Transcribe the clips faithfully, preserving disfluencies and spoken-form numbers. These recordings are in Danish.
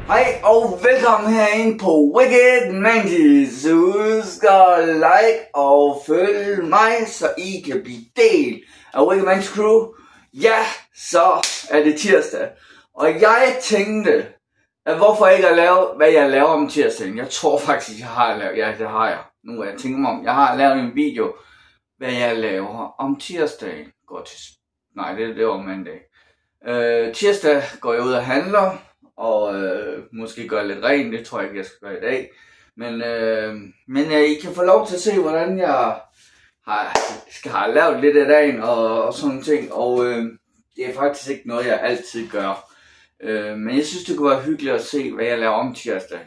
Hej og velkommen herinde på Wicked Mantis. Husk at like og følge mig, så I kan blive del af Wicked Mantis crew. Ja, så er det tirsdag. Og jeg tænkte, at hvorfor ikke at lave, hvad jeg laver om tirsdagen. Jeg tror faktisk, jeg har lavet, ja det har jeg. Nu er jeg tænker mig om, jeg har lavet en video, hvad jeg laver om tirsdagen. Går til, nej det, det var mandag. Øh, tirsdag går jeg ud og handler. Og øh, måske gøre lidt rent, det tror jeg ikke, jeg skal gøre i dag. Men, øh, men øh, I kan få lov til at se, hvordan jeg har, skal have lavet lidt af dagen og, og sådan ting. Og øh, det er faktisk ikke noget, jeg altid gør. Øh, men jeg synes, det kunne være hyggeligt at se, hvad jeg laver om tirsdag.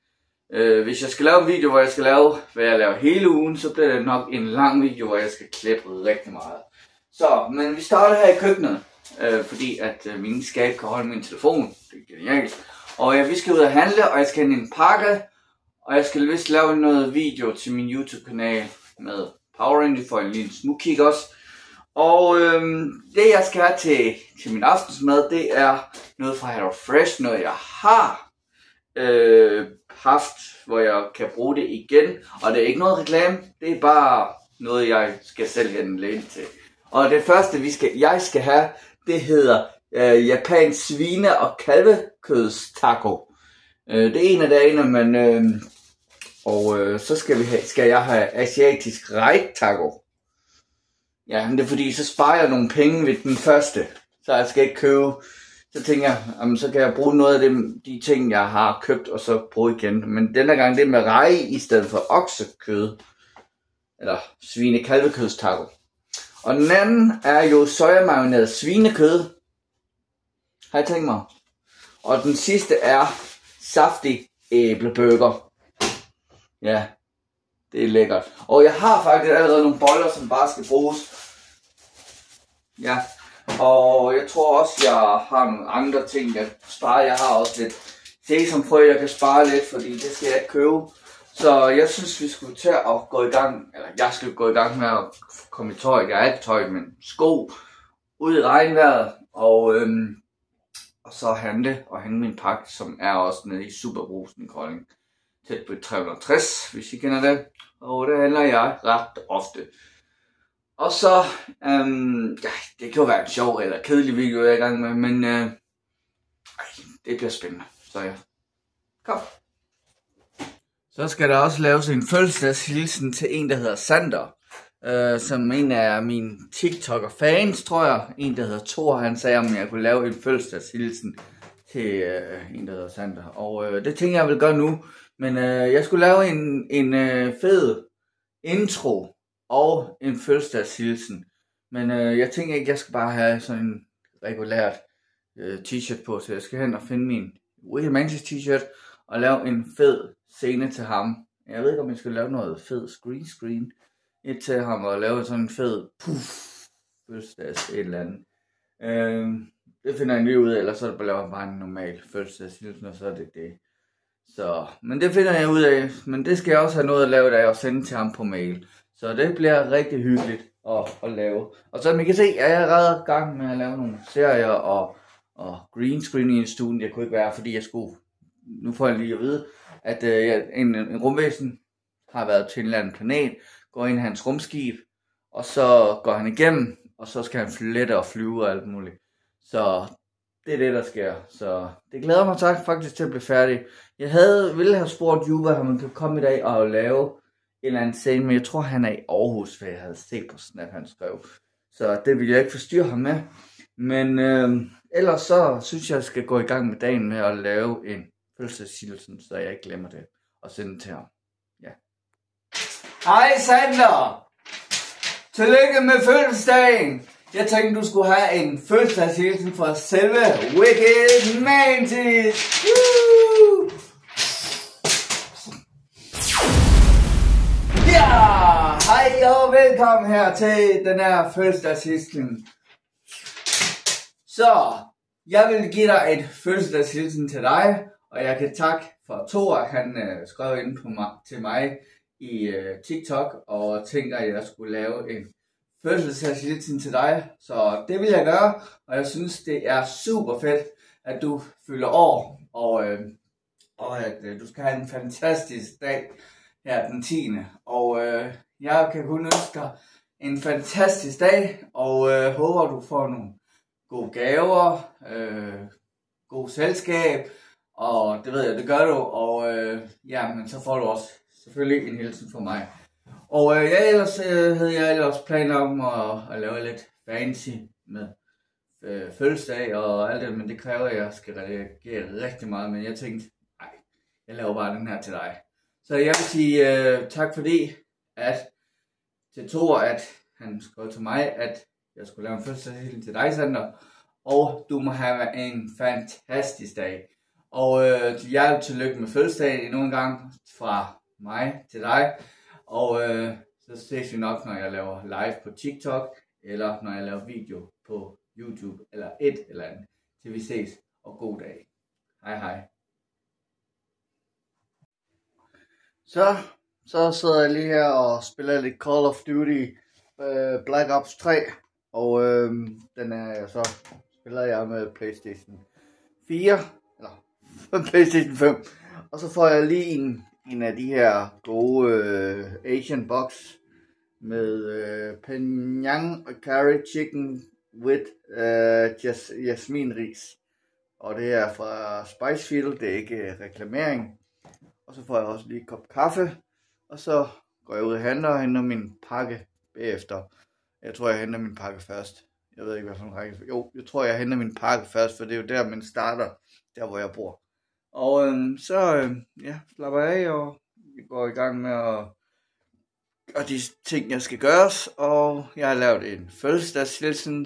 Øh, hvis jeg skal lave en video, hvor jeg skal lave, hvad jeg laver hele ugen, så bliver det nok en lang video, hvor jeg skal klippe rigtig meget. Så, men vi starter her i køkkenet. Øh, fordi at øh, min skab kan holde min telefon. Det er genialt. Og ja, vi skal ud og handle, og jeg skal have en pakke. Og jeg skal vist lave noget video til min YouTube-kanal med Power Ranger, for en lille smugkig også. Og øh, det jeg skal have til, til min aftensmad, det er noget fra Hello Fresh. Noget jeg har øh, haft, hvor jeg kan bruge det igen. Og det er ikke noget reklame, det er bare noget jeg skal selv handle ind til. Og det første vi skal, jeg skal have, det hedder øh, japansk svine- og kalvekødstaco. Øh, det er en af dagene, men øh, og øh, så skal vi have, skal jeg have asiatisk rejtaco. Ja, men det er fordi så sparer jeg nogle penge ved den første, så jeg skal ikke købe. Så tænker jeg, jamen, så kan jeg bruge noget af dem, de ting jeg har købt og så bruge igen. Men denne gang det er med rej i stedet for oksekød eller svine-kalvekødstaco. Og den anden er jo sojamarineret svinekød. Har jeg tænkt mig. Og den sidste er saftig æbleburger. Ja, det er lækkert. Og jeg har faktisk allerede nogle boller, som bare skal bruges. Ja, og jeg tror også, jeg har nogle andre ting, jeg sparer. Jeg har også lidt sesamfrø, jeg kan spare lidt, fordi det skal jeg ikke købe. Så jeg synes, vi skulle til at gå i gang, eller jeg skal gå i gang med at komme i tøj. Jeg er ikke tøj, men sko ud i regnvejret, og, øhm, og så handle og hente min pakke, som er også nede i Superbrusen i Kolding. Tæt på tre hundrede og tres, hvis I kender det. Og det handler jeg ret ofte. Og så, øhm, ja, det kan jo være en sjov eller kedelig video, jeg er i gang med, men øh, ej, det bliver spændende. Så ja, kom. Så skal der også laves en fødselsdagshilsen til en, der hedder Sander. Øh, som en af mine TikToker-fans, tror jeg. En, der hedder Thor, han sagde, om jeg kunne lave en fødselsdagshilsen til øh, en, der hedder Sander. Og øh, det tænker jeg, jeg vil gøre nu. Men øh, jeg skulle lave en, en øh, fed intro og en fødselsdagshilsen. Men øh, jeg tænker ikke, jeg skal bare have sådan en regulært øh, t-shirt på. Så jeg skal hen og finde min Wicked Mantis t-shirt og lave en fed scene til ham. Jeg ved ikke, om jeg skal lave noget fed screen screen et til ham og lave sådan en fed puff fødselsdags et eller andet. Øhm, det finder jeg lige ud af, eller så er det bare, bare en normal fødselsdagshilsen, og så er det det. Så, men det finder jeg ud af, men det skal jeg også have noget at lave af og sende til ham på mail. Så det bliver rigtig hyggeligt at, at lave. Og som I kan se, er jeg allerede i gang med at lave nogle serier og, og green screen i studien. Det kunne ikke være, fordi jeg skulle. Nu får jeg lige at vide, at øh, en, en rumvæsen har været til en eller anden planet, går ind i hans rumskib, og så går han igennem, og så skal han flette og flyve og alt muligt. Så det er det, der sker. Så det glæder mig tak faktisk til at blive færdig. Jeg havde, ville have spurgt Juba, om man kan komme i dag og lave en eller anden scene, men jeg tror, han er i Aarhus, hvad jeg havde set på Snap, han skrev. Så det vil jeg ikke forstyrre ham med. Men øh, ellers så synes jeg, jeg skal gå i gang med dagen med at lave en fødselsdagshilsen, så jeg ikke glemmer det, og sende det til ham. Ja. Hej Sander! Tillykke med fødselsdagen! Jeg tænkte, du skulle have en fødselsdagshilsen fra selve Wicked Mantis! Woo! Ja! Hej og velkommen her til den her fødselsdagshilsen. Så, jeg vil give dig et fødselsdagshilsen til dig, og jeg kan takke for Thor, han øh, skrev ind på mig, til mig i øh, TikTok, og tænker, at jeg skulle lave en fødselsdagshilsen til dig. Så det vil jeg gøre, og jeg synes, det er super fedt, at du fylder år, og øh, og at øh, du skal have en fantastisk dag her den tiende Og øh, jeg kan kun ønske dig en fantastisk dag, og øh, håber du får nogle gode gaver, øh, god selskab, og det ved jeg, det gør du, og øh, ja, men så får du også selvfølgelig en hilsen fra mig. Og øh, ja, ellers øh, havde jeg ellers planer om at, at lave lidt fancy med øh, fødselsdag og alt det, men det kræver, at jeg skal reagere rigtig meget, men jeg tænkte, nej, jeg laver bare den her til dig. Så jeg vil sige øh, tak fordi, at til Thor, at han skrev til mig, at jeg skulle lave en fødselsdag til dig, Sander, og du må have en fantastisk dag. Og øh, hjertelig tillykke med fødselsdagen endnu en gang fra mig til dig. Og øh, så ses vi nok, når jeg laver live på TikTok, eller når jeg laver video på YouTube, eller et eller andet. Til vi ses, og god dag. Hej hej. Så, så sidder jeg lige her og spiller lidt Call of Duty øh, Black Ops tre. Og øh, den er så spiller jeg med PlayStation fire, eller PlayStation fem. Og så får jeg lige en, en af de her gode øh, Asian box med øh, Penang curry chicken with øh, jas, jasminris. Og det er fra Spicefield, det er ikke øh, reklamering. Og så får jeg også lige en kop kaffe. Og så går jeg ud og handler og henter min pakke bagefter. Jeg tror, jeg henter min pakke først. Jeg ved ikke, hvad for en række. Jo, jeg tror, jeg henter min pakke først, for det er jo der, man starter, der hvor jeg bor. Og øhm, så øhm, ja, slapper jeg af, og vi går i gang med at gøre de ting, jeg skal gøres. Og jeg har lavet en fødselsdagshilsen.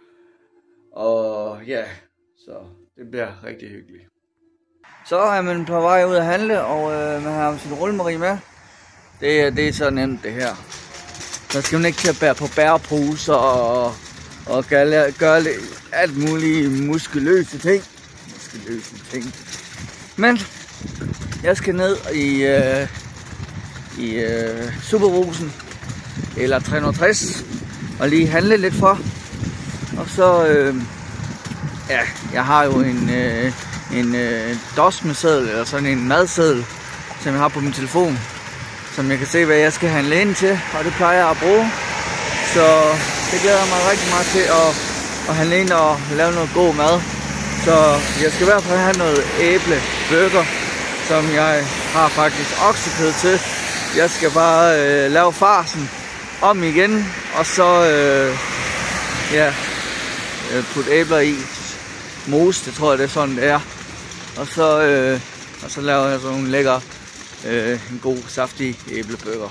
Og ja, så det bliver rigtig hyggeligt. Så er man på vej ud at handle, og øh, man har sin rullemarie med. Det, det er så nemt det her. Så skal man ikke til at bære på bæreposer og, og gøre, gøre alt mulige muskuløse ting. Muskuløse ting. Men jeg skal ned i, øh, i øh, Superbrusen eller tre hundrede og tres og lige handle lidt for. Og så, øh, ja, jeg har jo en, øh, en øh, dosmeseddel, eller sådan en madseddel, som jeg har på min telefon, som jeg kan se, hvad jeg skal handle ind til, og det plejer jeg at bruge. Så det glæder jeg mig rigtig meget til at, at handle ind og lave noget god mad. Så jeg skal i hvert fald have noget æbleburger, som jeg har faktisk oksekød til. Jeg skal bare øh, lave farsen om igen, og så øh, ja, putte æbler i. Mos, det tror jeg, det er sådan, det er. Og så, øh, og så laver jeg sådan en lækker, øh, en god, saftig æbleburger.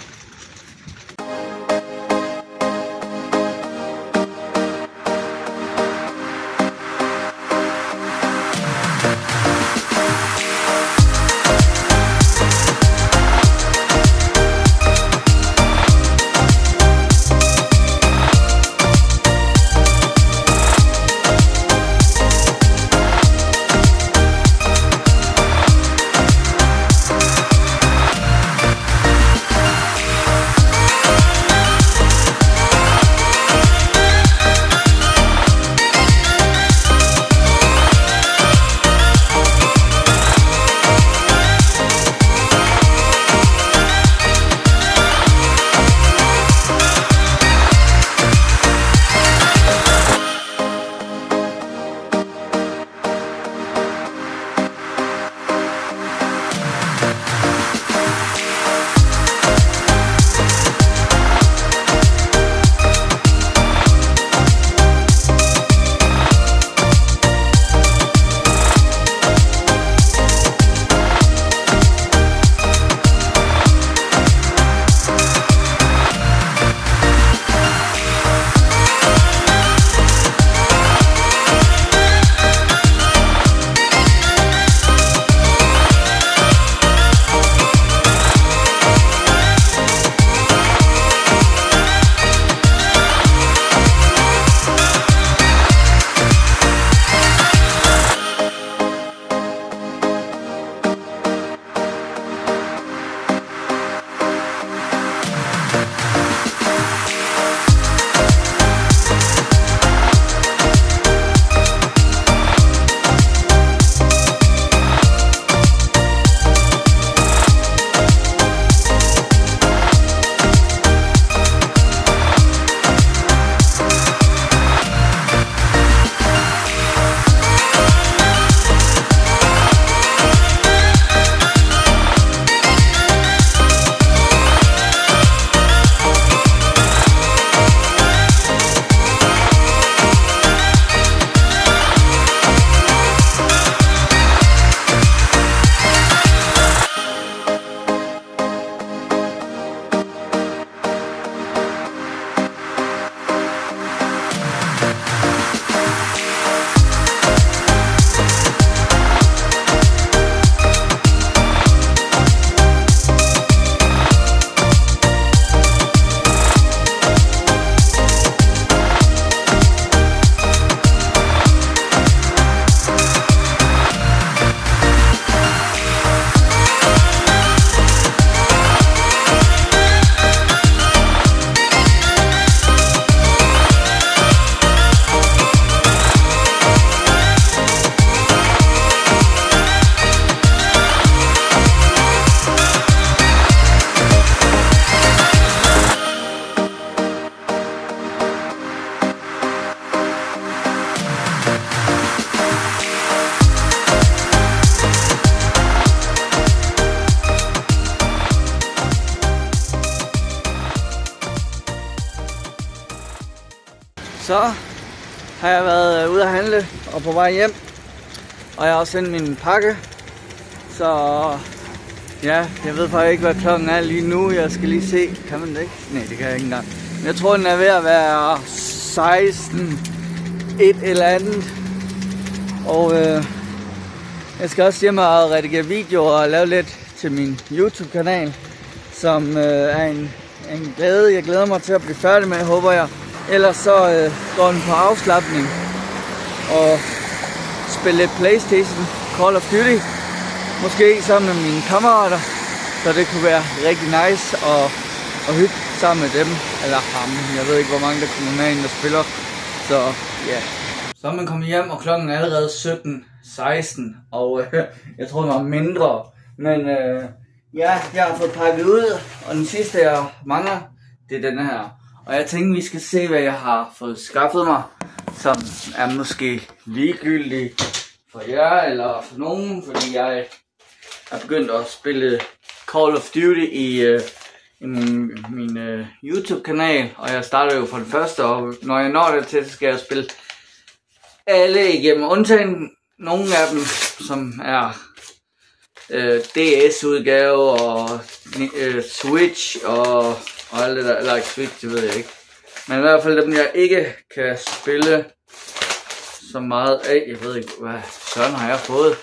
Så har jeg været ude at handle og på vej hjem. Og jeg har også sendt min pakke. Så ja, jeg ved faktisk ikke, hvad klokken er lige nu. Jeg skal lige se. Kan man det ikke? Nej, det kan jeg ikke engang. Men jeg tror, den er ved at være seksten. Et eller andet. Og øh, jeg skal også hjem og redigere videoer og lave lidt til min YouTube-kanal. Som øh, er en, en glæde. Jeg glæder mig til at blive færdig med, håber jeg. Ellers så øh, går den på afslapning. Og spille lidt PlayStation, Call of Duty. Måske sammen med mine kammerater. Så det kunne være rigtig nice at, at hygge sammen med dem. Eller ham. Jeg ved ikke, hvor mange der kommer med ind, der spiller. Så ja. Yeah. Så er man kommet hjem, og klokken er allerede sytten seksten. Og øh, jeg tror, den var mindre. Men øh, ja, jeg har fået pakket ud. Og den sidste, jeg mangler, det er den her. Og jeg tænkte, vi skal se, hvad jeg har fået skaffet mig. Som er måske ligegyldig for jer eller for nogen. Fordi jeg er begyndt at spille Call of Duty i, øh, i min, min øh, YouTube-kanal. Og jeg starter jo fra det første, og når jeg når det til, så skal jeg spille alle igennem. Undtagen nogle af dem, som er øh, D S-udgave og øh, Switch og, og alt det der. Eller ikke Switch, det ved jeg ikke. Men i hvert fald dem, jeg ikke kan spille så meget af. Jeg ved ikke, hvad søren har jeg fået.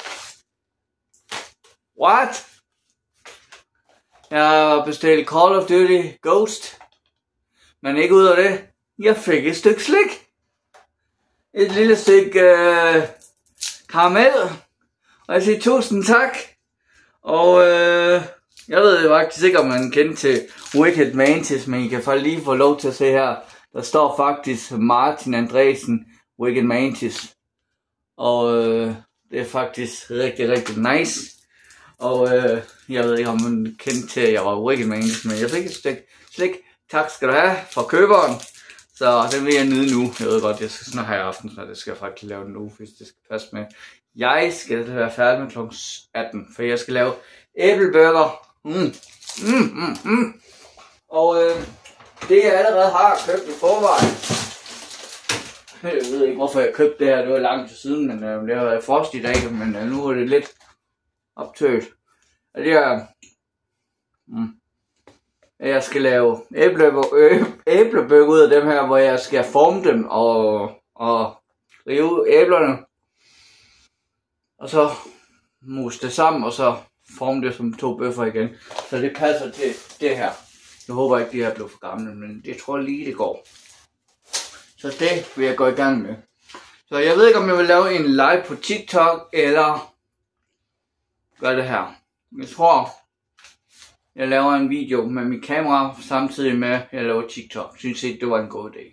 What? Jeg har bestilt Call of Duty Ghost. Men ikke ud af det. Jeg fik et stykke slik. Et lille stykke øh, karamel. Og jeg siger tusind tak. Og øh, jeg ved faktisk ikke, om man kender til Wicked Mantis, men I kan faktisk lige få lov til at se her. Der står faktisk Martin Andresen, Wicked Mantis. Og øh, det er faktisk rigtig, rigtig nice. Og øh, jeg ved ikke, om man kendte til, at jeg var Wicked Mantis, men jeg fik et stykke slik. Tak skal du have fra køberen. Så den vil jeg nyde nu. Jeg ved godt, jeg skal snart have i aften, så det skal jeg faktisk lave nu, hvis det skal passe med. Jeg skal være færdig med klokken atten, for jeg skal lave æbleburger. Mm. Mm, mm, mm. Og øh, det jeg allerede har købt i forvejen. Jeg ved ikke, hvorfor jeg købte det her. Det var lang tid siden, men øh, det har været frost i dag, men øh, nu er det lidt optøet. Og det er... Mm, jeg skal lave æblebøger ud af dem her, hvor jeg skal forme dem og, og rive æblerne. Og så mose det sammen, og så forme det som to bøffer igen. Så det passer til det her. Jeg håber ikke, de her bliver for gamle, men det tror jeg lige, det går. Så det vil jeg gå i gang med. Så jeg ved ikke, om jeg vil lave en live på TikTok, eller gør det her. Jeg tror, jeg laver en video med mit kamera, samtidig med, at jeg laver TikTok. Jeg synes ikke, det var en god idé.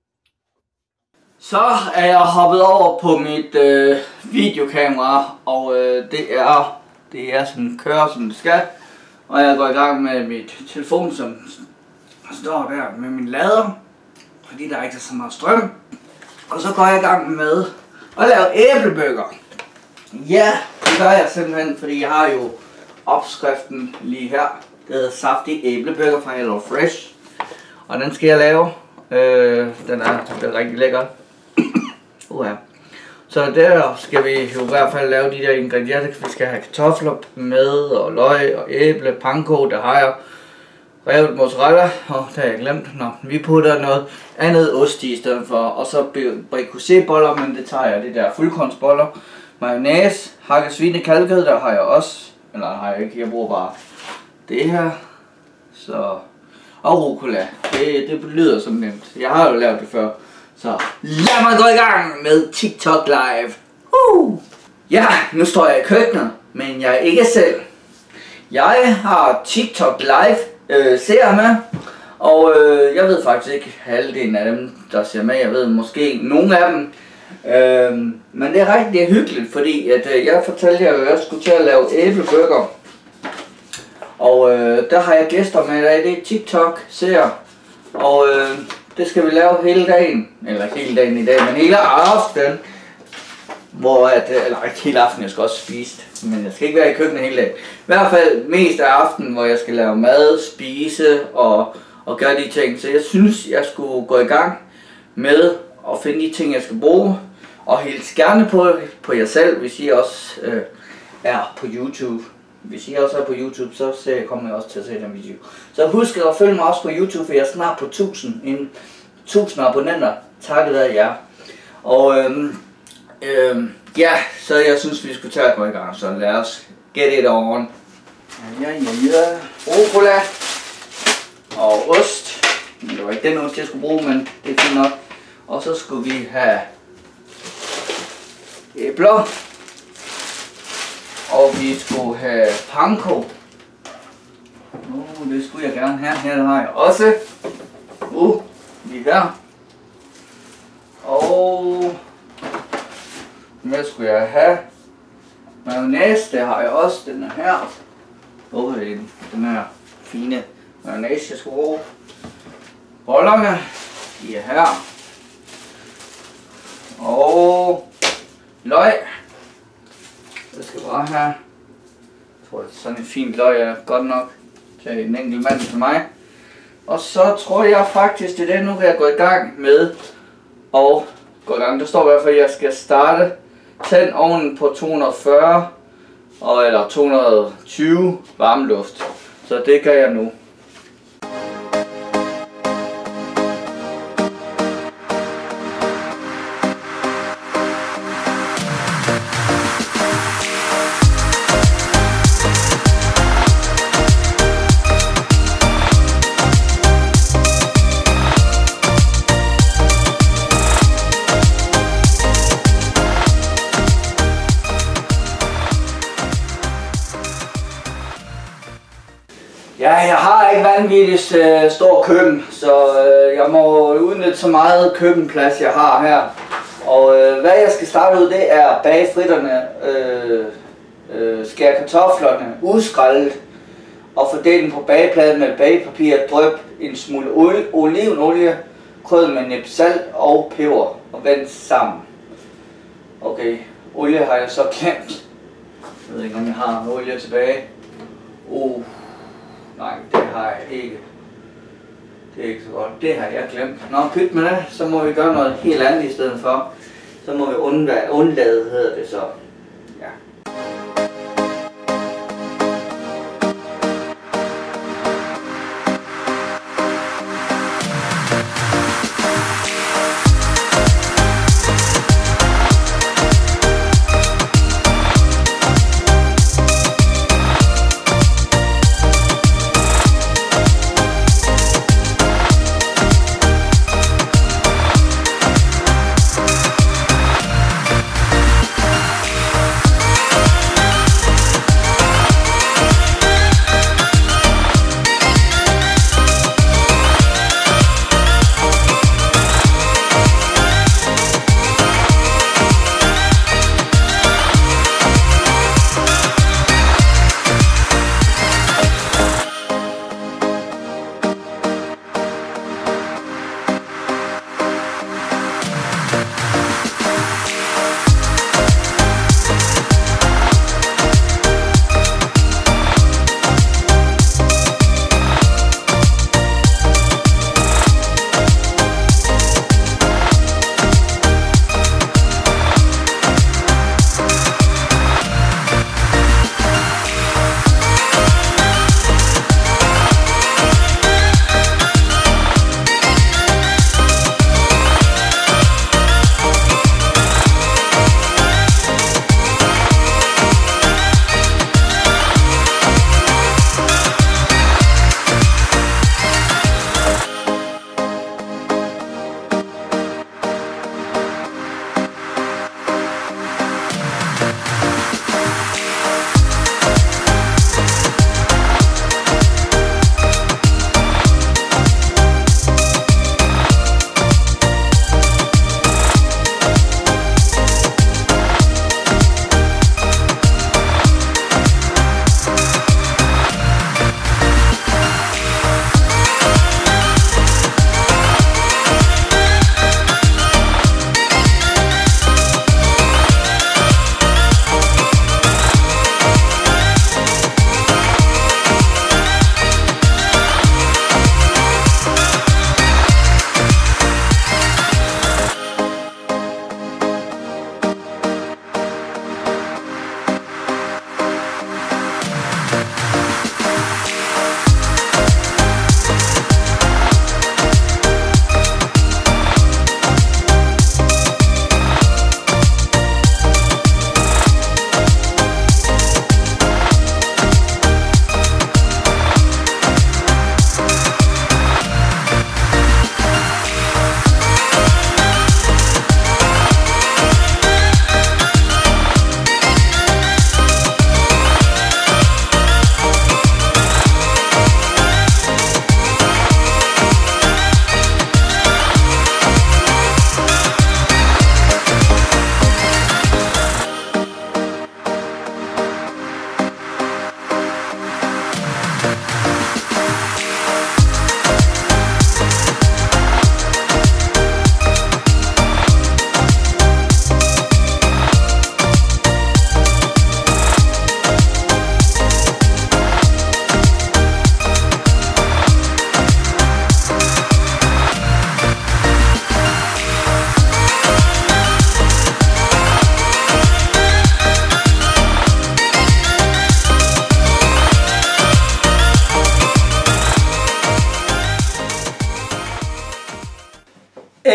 Så er jeg hoppet over på mit øh, videokamera, og øh, det er, det er sådan, kører som det skal. Og jeg går i gang med mit telefon, som står der med min lader, fordi der ikke er så meget strøm. Og så går jeg i gang med at lave æblebøger. Ja, det gør jeg simpelthen, fordi jeg har jo opskriften lige her. Det hedder saftig æblebøger fra Hello Fresh. Og den skal jeg lave. Øh, den er, den er rigtig lækker. uh, ja. Så der skal vi jo i hvert fald lave de der ingredienser. Vi skal have kartofler med, og løg, og æble, panko. Der har jeg revet mozzarella, og det har jeg glemt. Nå, vi putter noget andet ost i stedet for. Og så bricochet-boller, men det tager jeg, det der fuldkornsboller. Mayonnaise, hakket svinekalkede, der har jeg også. Eller har jeg ikke, jeg bruger bare det her. Så... Og rucola. Det, det lyder som nemt. Jeg har jo lavet det før. Så lad mig gå i gang med TikTok Live. Uh! Ja, nu står jeg i køkkenet, men jeg er ikke selv. Jeg har TikTok Live øh, ser med. Og øh, jeg ved faktisk ikke halvdelen af dem, der ser med. Jeg ved måske nogle af dem. Øh, men det er rigtig hyggeligt, fordi at, øh, jeg fortalte jer, at jeg skulle til at lave æblebøger. Og øh, der har jeg gæster med i dag. Det er TikTok ser. Og øh, det skal vi lave hele dagen. Eller hele dagen i dag, men hele aften. Hvor at, eller ikke hele aften, jeg skal også spise. Men jeg skal ikke være i køkkenet hele dagen. I hvert fald mest af aftenen, hvor jeg skal lave mad, spise og, og gøre de ting. Så jeg synes, jeg skulle gå i gang med at finde de ting, jeg skal bruge. Og helt gerne på, på jer selv, hvis I også øh, er på YouTube. Hvis I også er på YouTube, så ser, kommer jeg også til at se den video. Så husk at følge mig også på YouTube, for jeg er snart på tusind, en, tusind abonnenter. Takket være jer. Og øhm, øhm, ja, så jeg synes, vi skulle tage at gå i gang. Så lad os get it on. Ja, ja, ja. Rucola og ost. Det var ikke den ost, jeg skulle bruge, men det er fint nok. Og så skulle vi have æbler. Og vi skulle have panko. Uh, det skulle jeg gerne have. Her har jeg også. Uh, lige her. Og hvad skulle jeg have? Mayonnaise, det har jeg også. Den er her. Hvor er den? Den her fine mayonnaise, jeg skulle bruge. Bollerne, de er her. Og løg. Jeg skal bare have, jeg tror at sådan en fin løg er godt nok til en enkelt mand til mig. Og så tror jeg faktisk, det er det, nu kan jeg gå i gang med og gå i gang. Der står i hvert fald, at jeg skal starte, tænd ovnen på to hundrede og fyrre og, eller to hundrede og tyve varmeluft. Så det gør jeg nu. Ja, jeg har ikke vanvittigt øh, stor køkken, så øh, jeg må udnytte så meget køkkenplads jeg har her. Og øh, hvad jeg skal starte ud, det er at bage fritterne, øh, øh, skære kartoflerne udskrællet og fordele dem på bagepladen med bagepapir, dryp en smule olie, olivenolie, krydret med næb salt og peber og vend sammen. Okay, olie har jeg så glemt. Jeg ved ikke om jeg har noget olie tilbage. Uh. Nej, det har jeg ikke. Det er ikke så godt. Det har jeg glemt. Nå, pyt med det. Så må vi gøre noget helt andet i stedet for. Så må vi undlade, undlade hedder det så. Ja.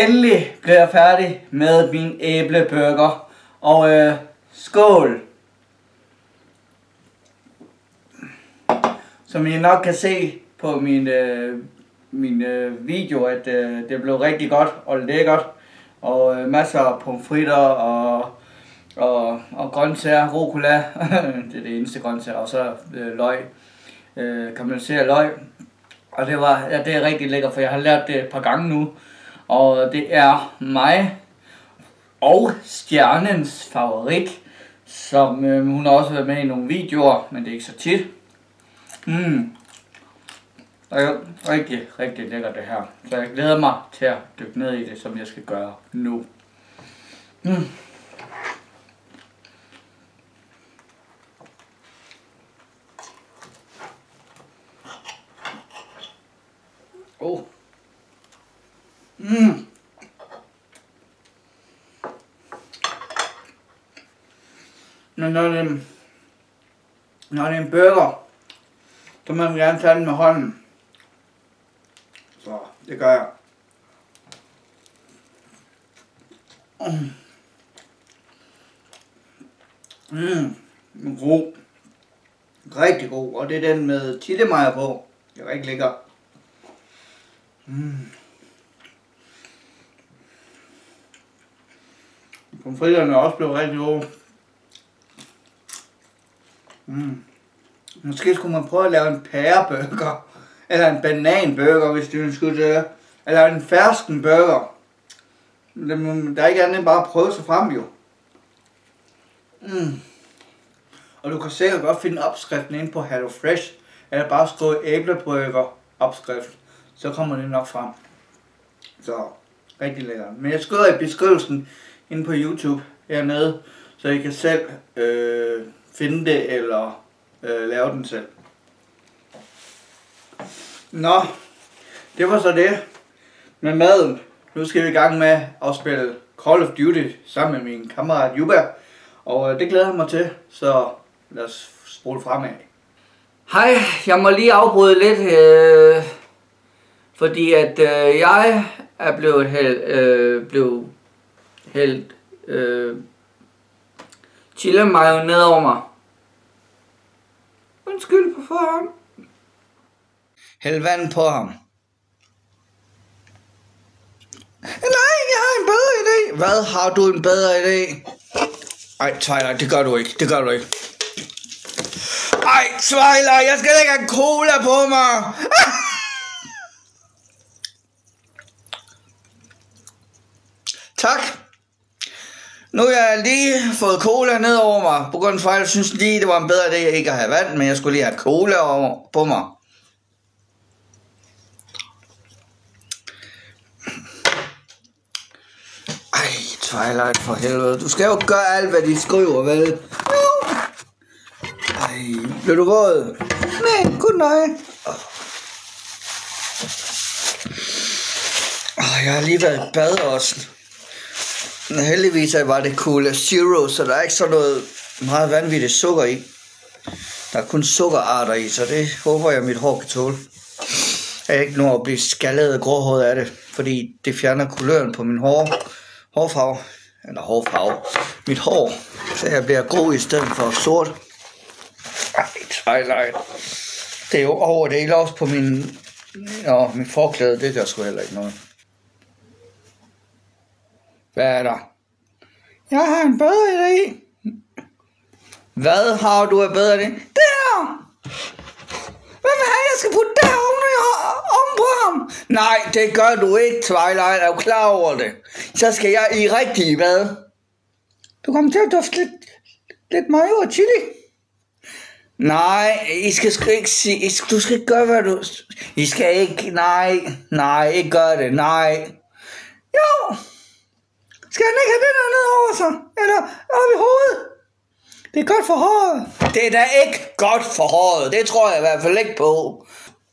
endelig blev jeg færdig med min æbleburger. Og øh, skål! Som I nok kan se på min, øh, min øh, video, at øh, det blev rigtig godt og lækkert. Og øh, masser af pomfritter og, og, og grøntsager, rucola. Det er det eneste grøntsager. Og så øh, løg, øh, karamelliseret løg. Og det, var, ja, det er rigtig lækkert, for jeg har lært det et par gange nu. Og det er mig og stjernens favorit, som øh, hun har også været med i nogle videoer, men det er ikke så tit. Mm. Det er rigtig, rigtig lækkert det her. Så jeg glæder mig til at dykke ned i det, som jeg skal gøre nu. Mm. Oh. Mm. Men når det, når det er en burger, så må man gerne tage den med hånden. Så det gør jeg. Mm. Mm. God. Rigtig god. Og det er den med chilimayo på. Det er rigtig lækker. Mm. Pomfritterne er også blevet rigtig gode. Mm. Måske skulle man prøve at lave en pæreburger. Eller en bananburger, hvis du ønsker det. Eller en ferskenburger. Der er ikke andet end bare at prøve sig frem, jo. Mm. Og du kan sikkert godt finde opskriften inde på HelloFresh. Eller bare skrive æbleburger opskrift. Så kommer det nok frem. Så rigtig lækkert. Men jeg skriver i beskrivelsen inde på YouTube hernede. Så I kan selv øh, finde det eller øh, lave den selv. Nå, det var så det med maden. Nu skal vi i gang med at spille Call of Duty sammen med min kammerat Juba. Og øh, det glæder jeg mig til, så lad os spole fremad. Hej, jeg må lige afbryde lidt, øh, fordi at øh, jeg er blevet hældt, øh, blevet hældt øh, chili mayo ned over mig. Undskyld på forhånd. Hæld vand på ham. Nej, jeg har en bedre idé. Hvad har du en bedre idé? Ej, Twilight, det gør du ikke. Det gør du ikke. Ej, Twilight, jeg skal lægge en cola på mig. Tak. Nu har jeg lige fået cola ned over mig. På grund af Twilight synes lige, det var en bedre idé ikke at have vand, men jeg skulle lige have cola over på mig. Ej, Twilight, for helvede. Du skal jo gøre alt, hvad de skriver, vel? Ej, blev du våd? Nej, kun nej. Oh, jeg har lige været i bad også. Men heldigvis var det Cola Zero, så der er ikke så noget meget vanvittigt sukker i. Der er kun sukkerarter i, så det håber jeg, mit hår kan tåle. Jeg er ikke når at blive skaldet og gråhåret af det, fordi det fjerner kuløren på min hår, hårfarve. Eller hårfarve. Mit hår, så jeg bliver grå i stedet for sort. Ej, Twilight. Det er jo over det hele også på min, ja, min forklæde, det gør sgu heller ikke noget. Hvad er der? Jeg har en bedre idé. Hvad har du af bedre idé? Der! Hvad vil have, jeg skal putte der oven, oven på ham? Nej, det gør du ikke, Twilight. Er du klar over det? Så skal jeg i rigtig bad. Du kommer til at dufte lidt, lidt mayo og chili. Nej, I skal sgu ikke sige, du skal ikke gøre, hvad du... I skal ikke, nej, nej, ikke gør det, nej. Jo! Skal han ikke have det der ned over sig? Eller op i hovedet? Det er godt for håret. Det er da ikke godt for håret. Det tror jeg i hvert fald ikke på.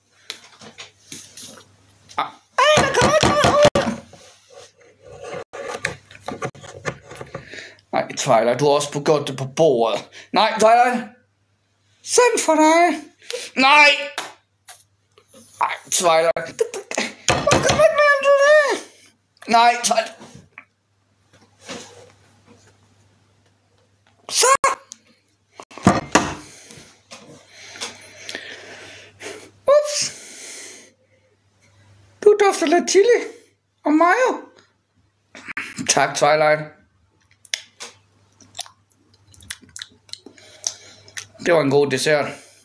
Ej, der kommer ikke noget hovedet. Nej, Twilight, du har også gjort det på bordet. Nej, Twilight. Synd for dig. Nej. Ej, Twilight. Hvor kommer ikke mere end du det? Nej, Twilight. Så. Ups. Du dufter lidt chili. Og mayo. Tak, Twilight. Det var en god dessert.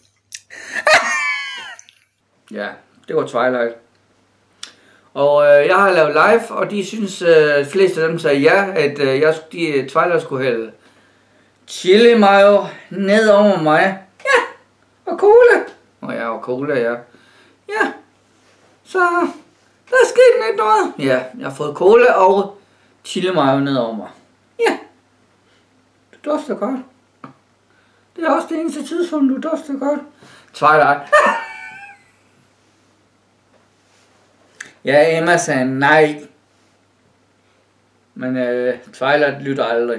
Ja, det var Twilight. Og øh, jeg har lavet live, og de synes, øh, de fleste af dem sagde ja, at øh, jeg, de, Twilight skulle hælde chili mayo ned over mig. Ja, og cola. Og ja, og cola, ja. Ja, så der er sket lidt noget. Ja, jeg har fået cola og chili mayo ned over mig. Ja, du dufter godt. Det er også det eneste tidspunkt, du dufter godt. Twilight. Ja, Emma sagde nej. Men øh, Twilight lytter aldrig.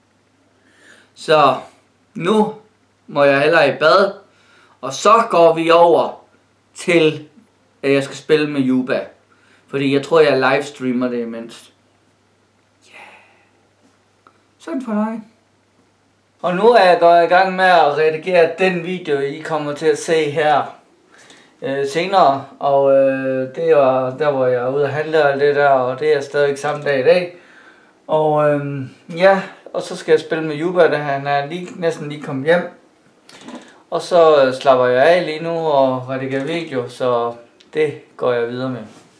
Så nu må jeg hellere i bad. Og så går vi over til, at jeg skal spille med Yuba. Fordi jeg tror, jeg livestreamer det imens. Ja. Yeah. Sådan for dig. Og nu er jeg gået i gang med at redigere den video, I kommer til at se her øh, senere. Og øh, det var der, hvor jeg er ude at handle og det der, og det er stadig samme dag i dag. Og øh, ja, og så skal jeg spille med Yuba, da han er lige, næsten lige kommet hjem. Og så øh, slapper jeg af lige nu og redigerer video, så det går jeg videre med.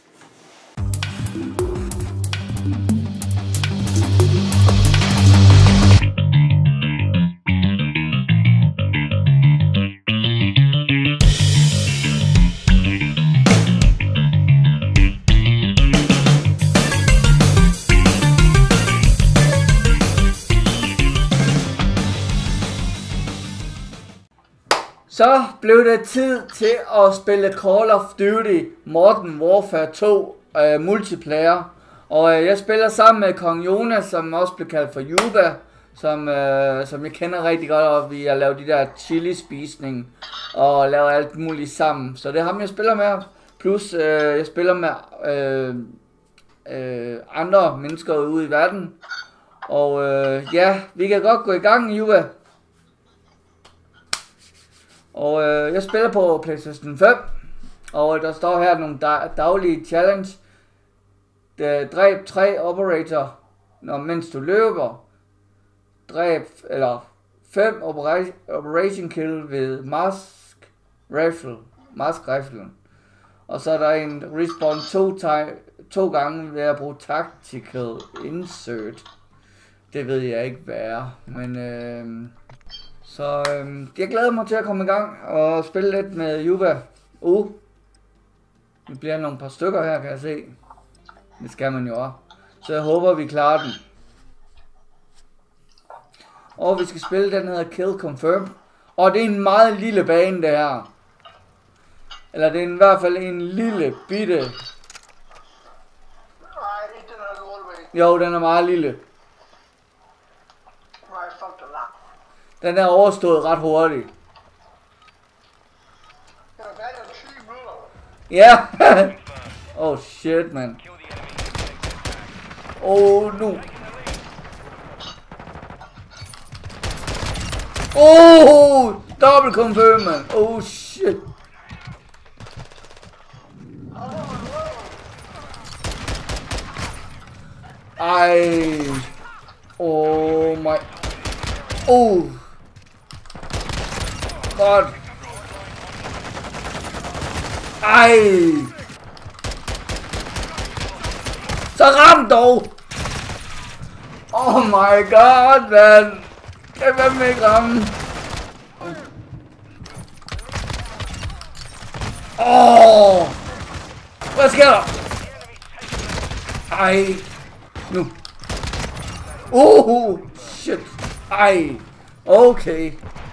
Så blev det tid til at spille Call of Duty Modern Warfare to uh, multiplayer. Og uh, jeg spiller sammen med Kong Jonas, som også bliver kaldt for Yuba, som, uh, som jeg kender rigtig godt, og vi har lavet de der chili-spisning og lavet alt muligt sammen. Så det er ham, jeg spiller med, plus uh, jeg spiller med uh, uh, andre mennesker ude i verden. Og uh, ja, vi kan godt gå i gang, Yuba. Og øh, jeg spiller på PlayStation fem, og der står her nogle dag daglige challenge. Dræb tre operator, når, mens du løber. Dræb, eller fem operation, operation kill ved mask rifle, mask rifle. Og så er der en respawn to, to gange ved at bruge tactical insert. Det ved jeg ikke hvad er, men øh, så øhm, jeg glæder mig til at komme i gang og spille lidt med Yuba. Uh, det bliver nogle par stykker her, kan jeg se. Det skal man jo også. Så jeg håber, vi klarer den. Og vi skal spille den hedder Kill Confirm. Og det er en meget lille bane, det her. Eller det er i hvert fald en lille bitte. Jo, den er meget lille. Den er overstået ret hurtigt. Ja. Yeah. Oh shit, man. Oh nu. Oh, double confirm, man. Oh shit. Ej. Oh my. Oh. God. Ej. Så ram dog. Oh my god, man. Kan hvem ikke ramme? Åh. Oh. Hvad sker der? Ej. Nu. Oh, shit. Ej. Okay.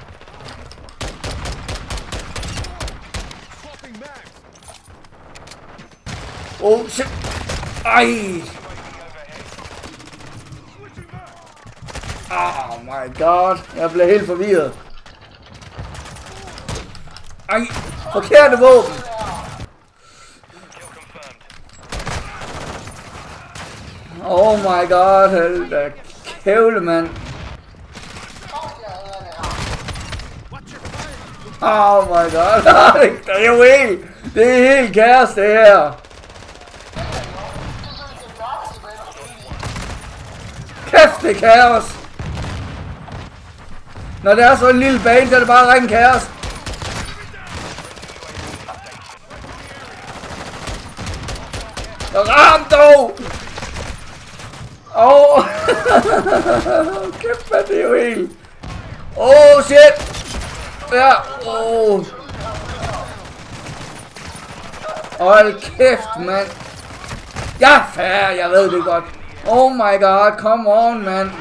Oh shit. Ej. Oh my god. Jeg blev helt forvirret. Ej. Forkerte våben. Oh my god, hold da kævle, mand. Oh my god, det er jo helt, det er helt kaos det her. Kæft, det er kaos. Når det er så en lille bane, så er det bare ren kaos. Ram dog! Åh! Oh. Kæft, man, det er jo helt... Oh shit! Ja, åh! Oh. Hold kæft, mand! Ja, fair, jeg ved det godt. Oh my god, come on, man!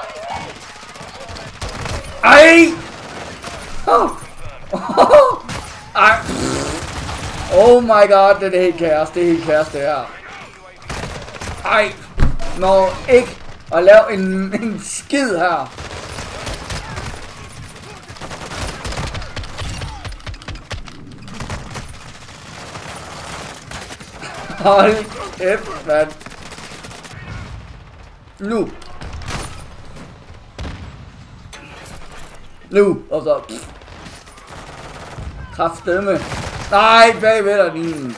Ej! Oh. Oh. Ej! Oh my god, det er helt kaos, det er helt kaos det her. Ej! Nå, ikke at lave en, en skid her. Hold kæft, mand. Nu. Nu, og så. Kraftedeme. Nej, bagved dig, din.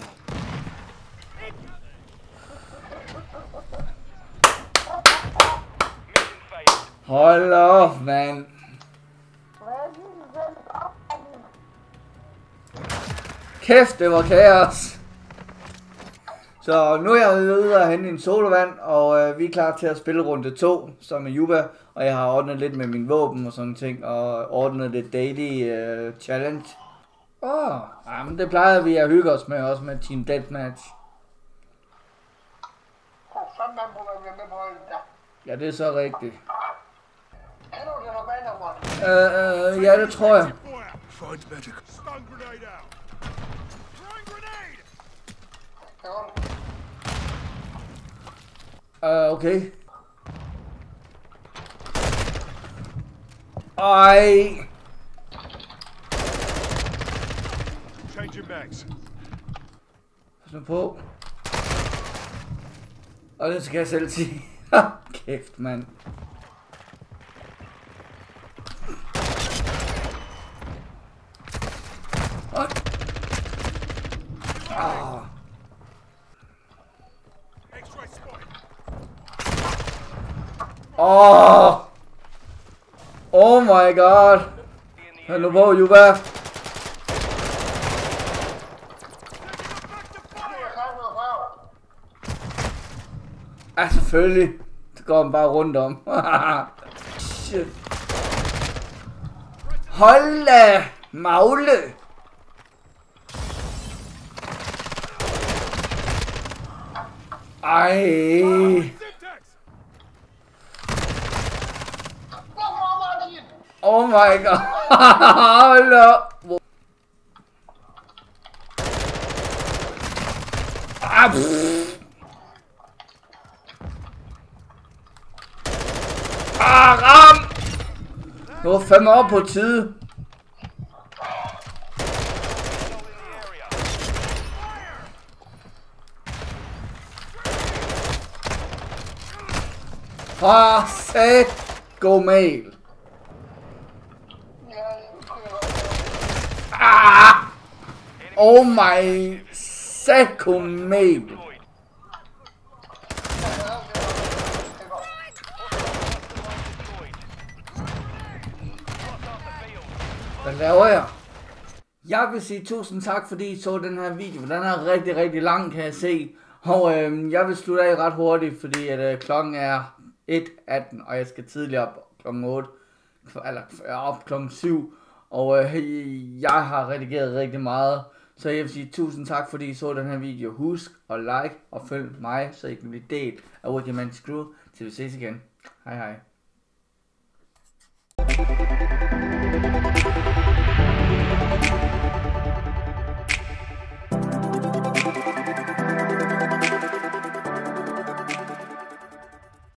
Hold op, mand. Kæft, det var kaos. Så nu er jeg ude og hente en sodavand, og øh, vi er klar til at spille runde to, som med Juba. Og jeg har ordnet lidt med min våben og sådan ting, og ordnet det daily øh, challenge. Åh, oh, jamen det plejer vi at hygge os med, også med Team Deathmatch. Ja, det er så rigtigt. Øh, øh, ja, det tror jeg. Øh, okay. Ej. Pas nu på. Og det skal jeg selv sige. Kæft, mand. Ah. Oh. Oh my god. Pas nu på, Juba. Ja, selvfølgelig. Det går man bare rundt om. Shit. Hold da magle. Ej. Oh my god. Hold da. Ah, Ah, ram! Det var fandme op på tide. Fra sæt go mail. Ah! Oh my sæt go mail. Hvad laver jeg? Jeg vil sige tusind tak, fordi I så den her video. Den er rigtig, rigtig lang, kan jeg se. Og øh, jeg vil slutte af ret hurtigt, fordi at, øh, klokken er et atten, og jeg skal tidligere op klokken otte. Eller op klokken syv. Og øh, jeg har redigeret rigtig meget. Så jeg vil sige tusind tak, fordi I så den her video. Husk at like og følg mig, så I kan blive del af Wicked Crew. Til vi ses igen. Hej hej.